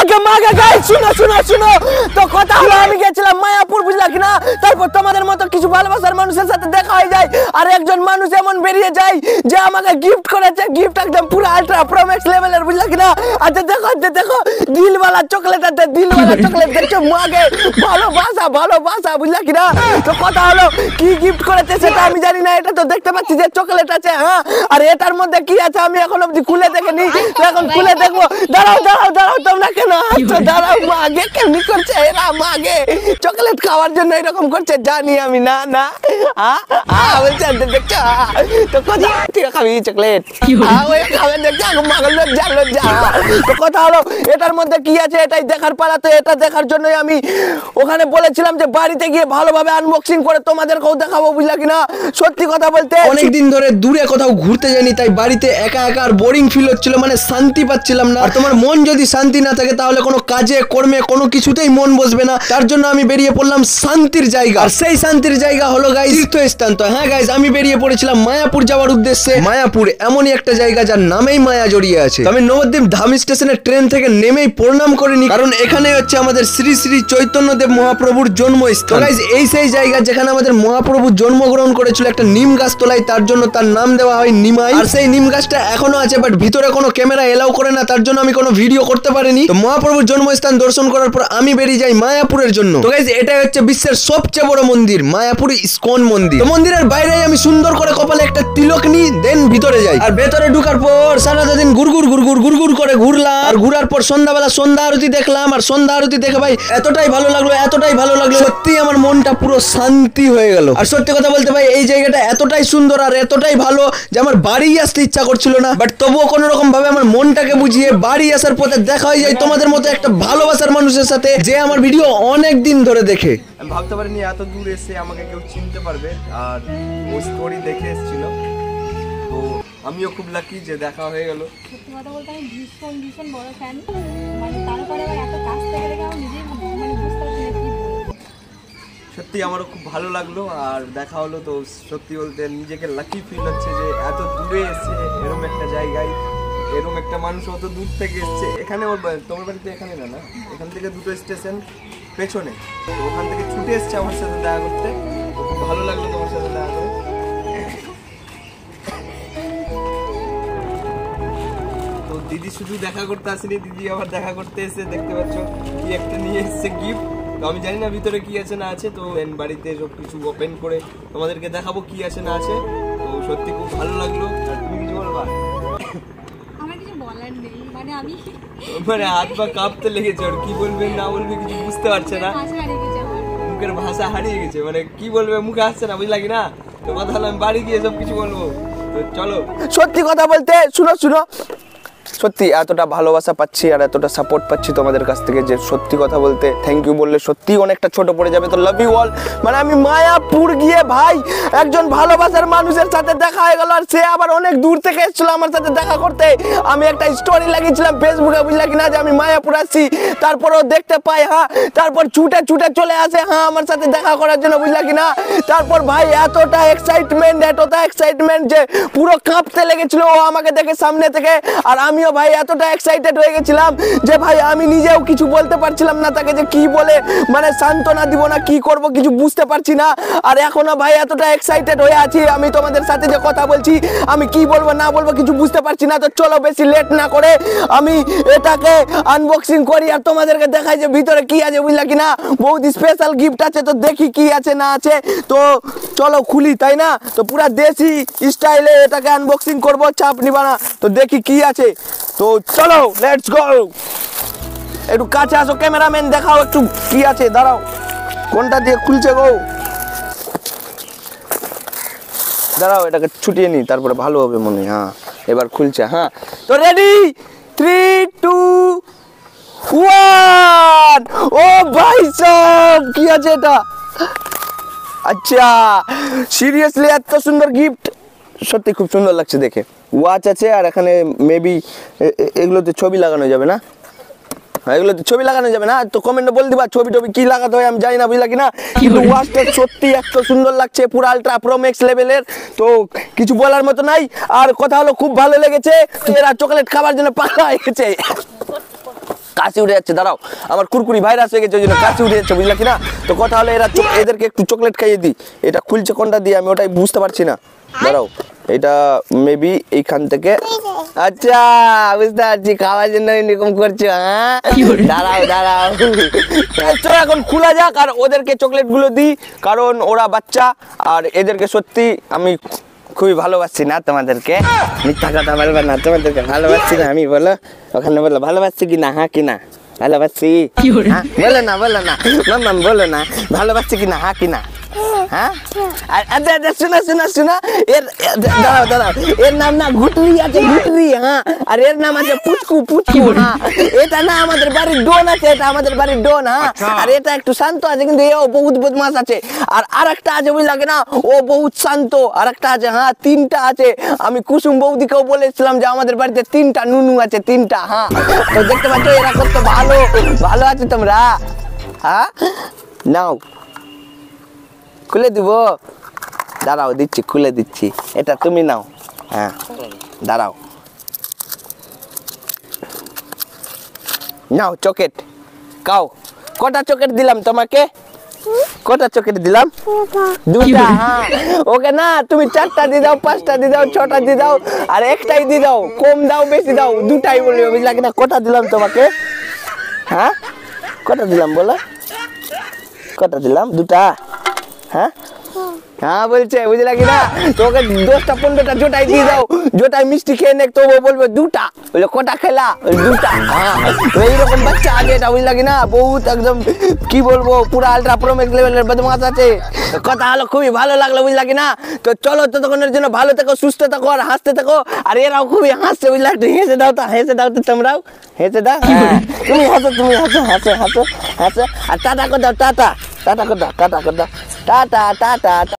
মাগে মাগে guys শুনো শুনো শুনো তো কথা হলো আমি গেছিলাম মায়াপুর বুঝলা কিনা তারপর তোমাদের মতো কিছু ভালোবাসার মানুষের সাথে দেখা হয়ে যায় আর একজন মানুষ এমন বেরিয়ে যায় যে আমাকে গিফট করেছে গিফট একদম পুরো আল্ট্রা প্রো ম্যাক্স লেভেলের বুঝলা কিনা আচ্ছা দেখো দিলওয়ালা চকলেট আছে দিলওয়ালা চকলেট দেখছো মাগে ভালোবাসা বুঝলা কিনা তো কথা হলো কি গিফট করেছে সেটা আমি জানি না এটা তো দেখতে পাচ্ছি যে চকলেট আছে হ্যাঁ আর এটার মধ্যে কি আছে আমি এখন অবধি খুলে দেখিনি এখন খুলে দেখবো দাঁড়াও তোমরা কেন আচ্ছা দাঁড়াও মাগে কেমনি করছে এরা মাগে চকলেট খাওয়ার জন্য এরকম করছে জানি আমি না বলছে দেখছো তো কথা তুই খাবি চকলেট ওই খাবে দেখছো মাগল লজ্জা তো কথা হলো এটার মধ্যে কি আছে এটাই দেখার পালা তো এটা দেখার জন্যই আমি ওখানে বলেছিলাম যে বাড়িতে গিয়ে ভালোভাবে আনবক্সিং করে তোমাদেরকেও দেখাবো বুঝলা কিনা সত্যি কথা বলতে অনেকদিন ধরে দূরে কোথাও ঘুরতে যাইনি তাই বাড়িতে একা আর বোরিং ফিল হচ্ছিল মানে শান্তি পাচ্ছিলাম না আর তোমার মন যদি শান্তি না থাকে তাহলে কোনো কাজে কর্মে কোনো কিছুতেই মন বসবে না তার জন্য আমি বেরিয়ে পড়লাম শান্তির জায়গা আর সেই শান্তির জায়গা হলো গাইস তীর্থস্থান তো হ্যাঁ গাইস আমি বেরিয়ে পড়েছিলাম মায়াপুর যাওয়ার উদ্দেশ্যে মায়াপুর এমনই একটা জায়গা যার নামেই মায়া জড়িয়ে আছে আমি নবদ্বীপ ধাম স্টেশনে ট্রেন থেকে নেমেই প্রণাম করিনি কারণ এখানে হচ্ছে আমাদের শ্রী শ্রী চৈতন্যদেব মহাপ্রভুর জন্মস্থান গাইস এই সেই জায়গা যেখানে আমাদের মহাপ্রভু জন্মগ্রহণ করেছিল একটা নিম গাছ তোলায় তার জন্য তার নাম দেওয়া হয় নিমাই আর সেই নিম গাছটা এখনো আছে বাট ভিতরে কোনো ক্যামেরা এলাও করে না তার জন্য আমি কোনো ভিডিও করতে পারিনি তো মহাপ্রভুর জন্মস্থান দর্শন করার পর আমি বেরিয়ে যাই মায়াপুরের জন্য তো গাইস এটা হচ্ছে বিশ্বের সবচেয়ে বড় মন্দির মায়াপুর ইসকন মন্দির তো মন্দিরের বাইরে আমি সুন্দর করে কপালে একটা তিলক নিই দেন ভিতরে যাই আর ভেতরে ঢোকার পর সারাটা দিন গুড়গুড় করে ঘুরলাম আর ঘুরার পর সন্ধ্যাবেলা সন্ধ্যা আরতি দেখলাম আর সন্ধ্যা আরতি দেখে ভাই এতটাই ভালো লাগলো সত্যি আমার মনটা পুরো শান্তি হয়ে গেল আর সত্যি কথা বলতে ভাই এই জায়গাটা এতটাই সুন্দর আর এতটাই ভালো যে আমার বাড়ি আসতে ইচ্ছা করছিল না বাট তবুও কোনো রকম ভাবে আমার মনটাকে বুঝিয়ে বাড়ি আসার পথে দেখা হয়ে যায় তোমাদের মতো একটা ভালোবাসার মানুষের সাথে যে আমার ভিডিও অনেক দিন ধরে দেখে আমি ভাবতে পারিনি এত দূর এসে আমাকে কেউ চিনতে পারবে আর ও স্টোরি দেখে এসেছিল তো আমিও খুব লাকি যে দেখা হয়ে গেল সত্যি কথা বলতে আমি ভীষণ বড় ফ্যান মানে তারপরে আবার এত কাছ থেকে দেখে আমি নিজেই মানে বুঝতে পারছি না কি বলবো সত্যি আমারও খুব ভালো লাগলো আর দেখা হলো তো সত্যি বলতে নিজেকে লাকি ফিল হচ্ছে যে এত দূরে এসে এরকম একটা জায়গায় এরকম একটা মানুষ অত দূর থেকে এসছে এখানে ওর তোমার বাড়িতে এখানে না এখান থেকে দুটো স্টেশন পেছনে তো ওখান থেকে ছুটে এসছে আমার সাথে দেখা করতে খুব ভালো লাগলো তোমার সাথে দেখা করে তো দিদি শুধু দেখা করতে আসেনি দিদি আবার দেখা করতে এসে দেখতে পাচ্ছ কি একটা নিয়ে এসছে গিফট তো আমি জানি না ভিতরে কি আছে না আছে তো বাড়িতে সব কিছু ওপেন করে তোমাদেরকে দেখাবো কি আছে না আছে তো সত্যি খুব ভালো লাগলো আর তুমি কিছু বলবা আমার কিছু বলার নেই মানে আমি মানে হাত পা কাঁপতে লেগেছে আর কি বলবে না বলবে কিছু বুঝতে পারছে না মুখের ভাষা হারিয়ে গেছে মানে কি বলবে মুখে আসছে না বুঝলা কি না তো কথা হলো আমি বাড়ি গিয়ে সব কিছু বলবো তো চলো সত্যি কথা বলতে শুনো সত্যি এতটা ভালোবাসা পাচ্ছি আর এতটা সাপোর্ট পাচ্ছি তোমাদের কাছ থেকে যে সত্যি কথা বলতে থ্যাংক ইউ বললে সত্যি অনেকটা ছোট পড়ে যাবে তো লাভ ইউ অল মানে আমি মায়াপুর গিয়ে ভাই একজন ভালোবাসার মানুষের সাথে দেখা হয়ে গেল আর সে আবার অনেক দূর থেকে এসেছিল আমার সাথে দেখা করতে আমি একটা স্টোরি লাগিয়েছিলাম ফেসবুকে বুঝলা কিনা যে আমি মায়াপুর আসছি তারপরও দেখতে পাই তারপর ছুটে চলে আসে আমার সাথে দেখা করার জন্য বুঝলা কিনা তারপর ভাই এতটা এক্সাইটমেন্ট যে পুরো কাঁপতে লেগেছিল ও আমাকে দেখে সামনে থেকে আর আমিও ভাই এতটা এক্সাইটেড হয়ে গেছিলাম যে ভাই আমি নিজেও কিছু বলতে পারছিলাম না তাকে যে কি বলে মানে সান্ত্বনা দিব না কি করব কিছু বুঝতে পারছি না আর এখনো ভাই এতটা এক্সাইটেড হয়ে আছি আমি তোমাদের সাথে যে কথা বলছি আমি কি বলবো না বলবো কিছু বুঝতে পারছি না তো চলো বেশি লেট না করে আমি এটাকে আনবক্সিং করি আর তোমাদেরকে দেখাই যে ভিতরে কি আছে বুঝলা কিনা বহুত স্পেশাল গিফট আছে তো দেখি কি আছে না আছে তো চলো খুলি তাই না তো পুরা দেশি স্টাইলে এটাকে আনবক্সিং করব চাপ নিবা না তো দেখি কি আছে তো চলো লেটস গো একটু কাছে আসো ক্যামেরাম্যান দেখাও একটু কি আছে দাঁড়াও কোনটা দিয়ে খুলছে গো দাঁড়াও এটাকে ছুটিয়ে নি তারপরে ভালো হবে মনে হয় হ্যাঁ এবার খুলছে হ্যাঁ তো রেডি 3 2 1 ও ভাই সব কি আছে এটা আচ্ছা সিরিয়াসলি এত সুন্দর গিফট সত্যি খুব সুন্দর লাগছে দেখে ওয়াচ আছে আর এখানে মেবি এগুলোতে ছবি লাগানো যাবে না এগুলোতে ছবি লাগানো যাবে না তো কমেন্টে বল দিবা ছবি কি লাগাতে হয় আমি জানি না বুঝলা কিনা কিন্তু ওয়াচটা সত্যি এত সুন্দর লাগছে পুরো আলট্রা প্রো ম্যাক্স লেভেলের তো কিছু বলার মতো নাই আর কথা হলো খুব ভালো লেগেছে এরা চকলেট খাবার জন্য পাগল হয়ে গেছে কাশি উঠে যাচ্ছে, দাঁড়াও আমার কুরকুরি ভাইরাস হয়ে গেছে ওই জন্য কাশি উঠে যাচ্ছে, বুঝলা কি না? তো কথা হলো এদেরকে একটু চকলেট খাইয়ে দিই। এটা খুলছে কোনটা দিয়ে আমি ওটাই বুঝতে পারছি না, দাঁড়াও এটা মেবি এইখান থেকে, আচ্ছা বুঝতে পারছি খাওয়ার জন্য এরকম করছো, হ্যাঁ দাঁড়াও দাঁড়াও। চলো এখন খোলা যাক আর ওদেরকে চকলেট গুলো দিই, কারণ ওরা বাচ্চা আর এদেরকে সত্যি আমি খুবই ভালোবাসছি না তোমাদেরকে, মিথ্যা কথা বলবে না, তোমাদেরকে ভালোবাসছি না আমি, বলো ওখানে বলো ভালোবাসছি কি না, হ্যাঁ কি না ভালোবাসছি, হ্যাঁ বলো না মাম্মাম বলো না ভালোবাসছি কি না, হ্যাঁ কি না, হ্যাঁ আচ্ছা শোনা শোনা শোনা, দাঁড়াও দাঁড়াও, এর নাম না ঘুটরি আছে, ঘুটরি, হ্যাঁ আর এর নাম আছে পুচকু পুচকু, হ্যাঁ এটা না আমাদের বাড়ির ডন আছে, এটা আমাদের বাড়ির ডন, হ্যাঁ আর এটা একটু শান্ত আছে কিন্তু এও বহুত বদমাস আছে, আর আরেকটা আছে বুঝলা কি না, ও বহুত শান্ত, আরেকটা আছে, হ্যাঁ তিনটা আছে। আমি কুসুম বৌদিকেও বলেছিলাম যে আমাদের বাড়িতে 3টা নুনু আছে, 3টা, হ্যাঁ তো দেখতে পাচ্ছ এরা কত ভালো ভালো আছে তোমরা, হ্যাঁ নাও খুলে দিব, দাঁড়াও দিচ্ছি খুলে দিচ্ছি, এটা তুমি নাও, হ্যাঁ দাঁড়াও নাও চকেট খাও। কটা চকেট দিলাম তোমাকে, কটা চকেট দিলাম, 2টা, হ্যাঁ ওকে না তুমি 4টা দিয়ে দাও, 5টা দিয়ে দাও, 6টা দিয়ে দাও আর একটাই দিয়ে দাও, কম দাও বেশি দাও 2টাই বলবে, বুঝলা কিনা? কটা দিলাম তোমাকে, হ্যাঁ কটা দিলাম বলো, কটা দিলাম, 2টা, হ্যাঁ হ্যাঁ বলছে বুঝলা কি না? তোকে 10টা 15টা জোটাই দিয়ে দাও, জোটাই মিষ্টি খেয়ে নে, তো ও বলবে 2টা, বলে কটা খেলা, 2টা, হ্যাঁ এইরকম বাচ্চা আছে এটা, বুঝলা কি না? বহুত একদম কি বলবো পুরো আলট্রা প্রোম্যাক্স লেভেলের বদমাশ আছে। কথা হলো খুবই ভালো লাগলো, বুঝলা কি না? তো চলো ততক্ষণের জন্য ভালো থেকো, সুস্থ থাকো আর হাসতে থাকো, আর এরাও খুবই হাসছে, বুঝলা? একটু হেসে দাও তো, হেসে দাও তো তোমরাও, হেসে দাও, তুমি হাসো, তুমি হাসো হাসো হাসো হাসো, আর টাটা করে দাও, টাটা টাটা করে দাও, টাটা করে দাও, টাটা টাটা।